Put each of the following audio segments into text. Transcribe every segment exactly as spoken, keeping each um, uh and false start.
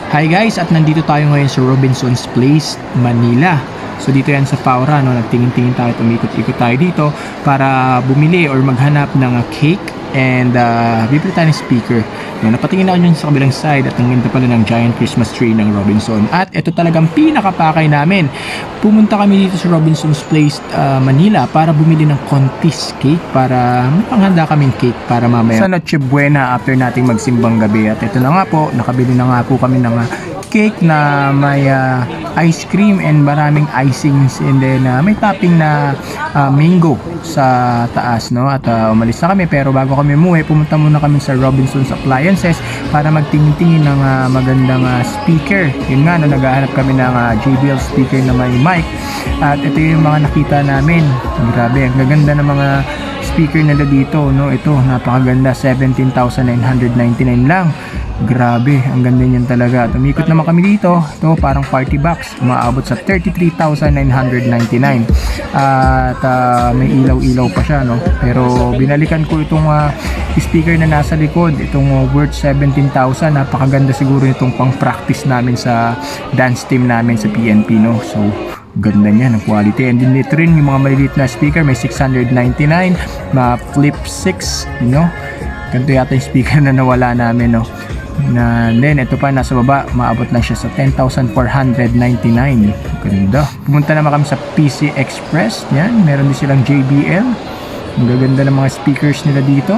Hi guys, at nandito tayo ngayon sa Robinson's Place, Manila. So dito yan sa Paura, no? Nagtingin-tingin tayo, tumikot-ikot tayo dito para bumili or maghanap ng cake and uh, bibili tayo ng speaker. No, napatingin ako dyan sa kabilang side at ang ganda pala ng giant Christmas tree ng Robinson. At ito talagang pinakapakay namin. Pumunta kami dito sa Robinson's Place, uh, Manila para bumili ng Contis cake para may panghanda kaming cake para mamaya sa Noche Buena after nating magsimbang gabi. At ito na nga po, nakabili na nga po kami ng uh, cake na may uh, ice cream and maraming icings and then uh, may topping na uh, mango sa taas, no? At uh, umalis na kami, pero bago kami umuwi, pumunta muna kami sa Robinson's Appliances para magtingin-tingin ng uh, magandang uh, speaker. Yun nga, no, naghahanap kami ng uh, J B L speaker na may mic at ito yung mga nakita namin. Grabe, ang gaganda ng mga speaker nila dito, no? Ito, napakaganda, seventeen thousand nine hundred ninety-nine lang. Grabe, ang ganda niyan talaga. Tumikot naman kami dito. Ito parang party box. Umaabot sa thirty-three thousand nine hundred ninety-nine. At uh, may ilaw-ilaw pa siya, no? Pero binalikan ko itong uh, speaker na nasa likod. Itong uh, worth seventeen thousand. Napakaganda siguro itong pang-practice namin sa dance team namin sa P N P, no? So, ganda niya ng quality. And din ito rin yung mga maliliit na speaker. May six hundred ninety-nine. Na flip six, you know? Ganito yata yung speaker na nawala namin, no? Na then ito pa nasa baba, maabot lang siya sa ten thousand four hundred ninety-nine. Ganda. Pumunta naman kami sa P C Express. Yan, meron din silang J B L. Ang gaganda ng mga speakers nila dito.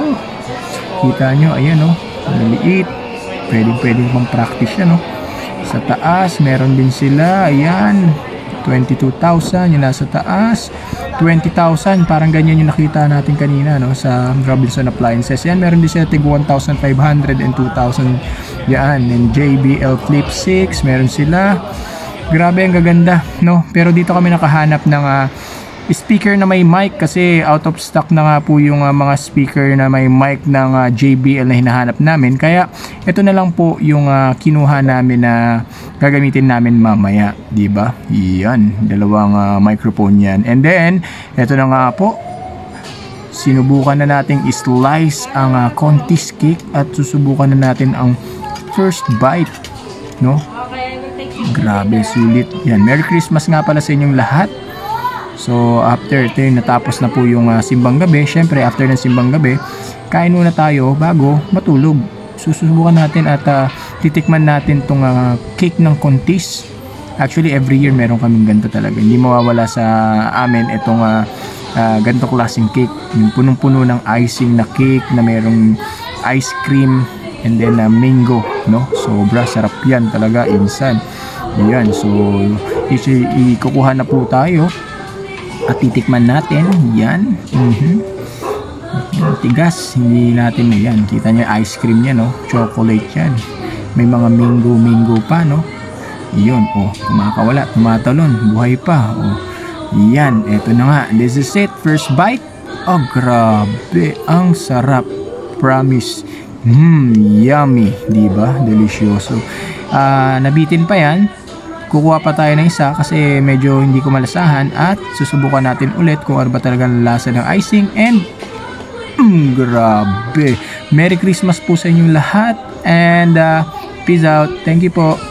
Kita nyo, ayan, no? Maliit. Pwedeng pwedeng pang practice yan, no? Sa taas meron din sila, ayan, twenty-two thousand yung nasa taas. Twenty thousand, parang ganyan yung nakita natin kanina, no, sa Robinson Appliances. Yan, meron din sila tig one thousand five hundred and two thousand. Yan, and J B L Flip six, meron sila. Grabe, ang gaganda, no? Pero dito kami nakahanap ng uh, speaker na may mic kasi out of stock na nga po yung uh, mga speaker na may mic ng uh, J B L na hinahanap namin. Kaya ito na lang po yung uh, kinuha namin na gagamitin namin mamaya, di ba? Iyan, dalawang uh, microphone yan. And then, ito na nga po, sinubukan na nating slice ang uh, Contis cake at susubukan na natin ang first bite, no? Grabe, sulit. Yan, Merry Christmas nga pala sa inyong lahat. So, after ito yung natapos na po yung uh, simbang gabi, syempre after ng simbang gabi, kain muna tayo bago matulog. Susubukan natin at uh, titikman natin tong uh, cake ng Contis. Actually, every year meron kaming ganito talaga. Hindi mawawala sa amin itong uh, uh, ganito klaseng cake. Yung punong-puno ng icing na cake na merong ice cream and then uh, mango, no? Sobra sarap yan talaga, insan. Yan, so ikukuha na po tayo at titikman natin. Yan. Mm-hmm. Tigas, hindi natin na yan. Kita nyo ice cream yan, no? Chocolate yan. May mga mango mango pa, no? Yun, oh, kumakawala, tumatalon, buhay pa, oh. Yan, eto na nga, this is it, first bite. Oh, grabe, ang sarap, promise. Hmm, yummy, diba? Delicioso. Uh, nabitin pa yan. Kukuha pa tayo ng isa kasi medyo hindi ko malasahan at susubukan natin ulit kung ano ba talagang lasa ng icing and mm, grabe. Merry Christmas po sa inyong lahat and uh, peace out. Thank you po.